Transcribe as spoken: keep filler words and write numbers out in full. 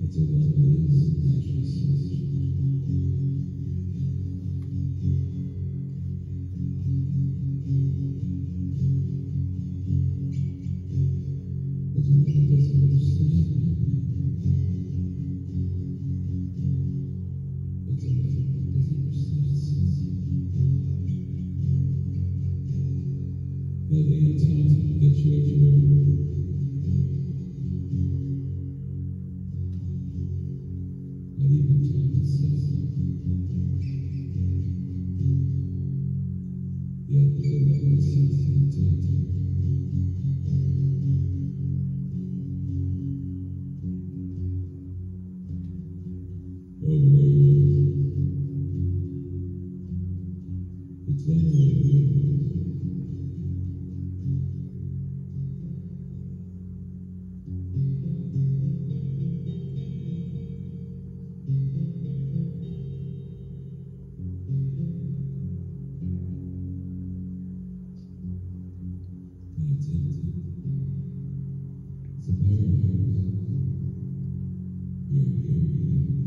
It's a lovely mattress. But you know, doesn't understand. It's a lovely doesn't understand. Nothing in time to get you everywhere. Not even time to say. Yet there's a lovely something to it. Over ages, it's one way to live. That's it. It's a paradise. You're here.